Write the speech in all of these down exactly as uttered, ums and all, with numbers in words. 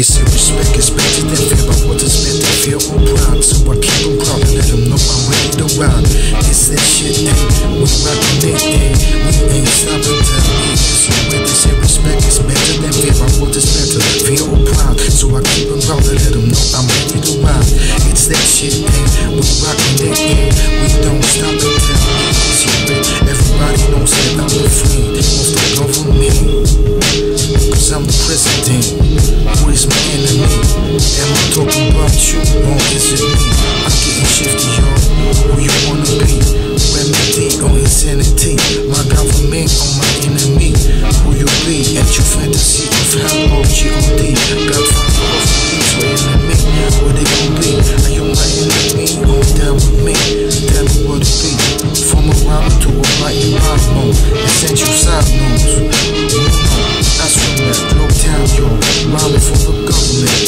They say respect is better than fear, but what is meant to feel or proud? So I keep them proud and let them know I'm ready to ride. It's that shit, and we rockin' it, and we ain't stopping till we is where they say respect is better than fear, but what is better, fear or proud? So I keep them proud and let them know I'm ready to ride. It's that shit, and we rockin' it, and we don't stop until we is where everybody knows that I'm the friend of the government. Cause I'm the president, who is my enemy? Am I talking about you, or is it me? I'm getting shifty, y'all. Who you wanna be? Remedy or insanity? My government or my enemy? Who you be? At your fantasy of how O G O D? Godfather of police or enemy? Where they gon' be? Are you my enemy or down with me? Tell me what it be. From a robber to a mighty mob mode. Essential side notes. That's from that low town, yo. Rhyming for the government.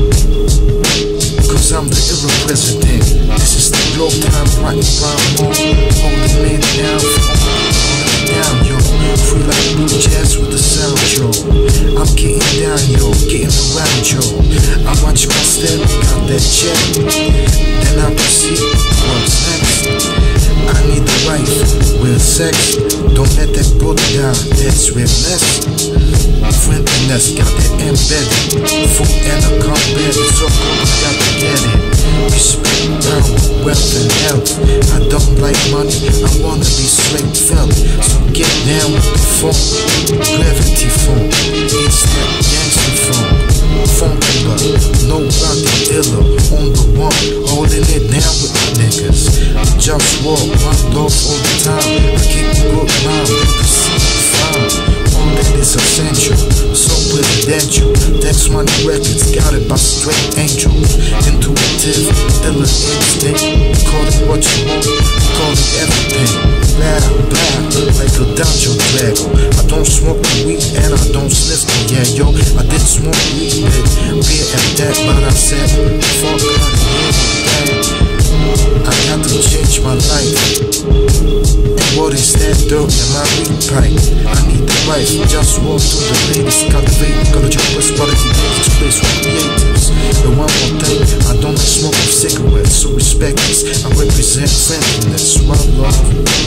Cause I'm the era president. This is the globe time, right rhyme mode. Holding it down, holding it down, yo. Free like blue jazz with the sound, yo. I'm getting down, yo. Getting around, yo. I watch my step, got that check. Then I proceed, what's next? I need the wife, real sex. Don't let that brother down, that's real less. Friendliness, got that embedded. Food and a combat, so good, I got to get it. Respect, power, wealth and health. I don't like money, I wanna be straight felt. So get down with the phone, gravity phone. It's that gangster phone. Funkula, no rockin' iller. On the one, holding it down with my niggas. JustWar, OneLove all the time. I keep a good mind, they perceive fine. All that is essential, so presidential. Text Money Records, got it by straight angels. Intuitive, iller instinct. Call it what you want, call it everything. Blah, blah, like a dungeon dragon. I don't smoke the weed and I don't sniff the yeah, yo. I did smoke weed, but beer at that, but I said, fuck that. I got to change my life. And what is that dirt in my weed pipe? I need the wife, just walk through the ladies. Cultivate, college of best quality things to place for creatives. And one more thing, I don't like smoking cigarettes, so respect this. I represent friendliness, one love.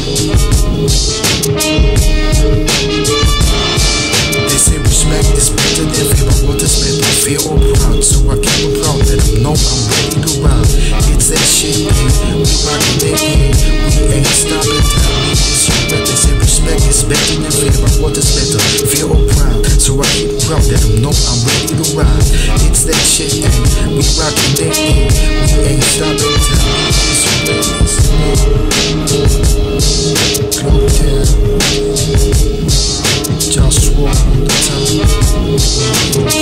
They say respect is better than fear, but what is better, fear or proud? So I keep them proud, let them know I'm ready to ride. It's that shit, man. We rockin' it, man. We ain't stopping till we is where they say respect is better than fear, but what is better, fear or proud? So I keep them proud, let them know I'm ready to ride. It's that shit, man. We rockin' it, man. We ain't stopping till we is where it's Glow down. JustWar all the time.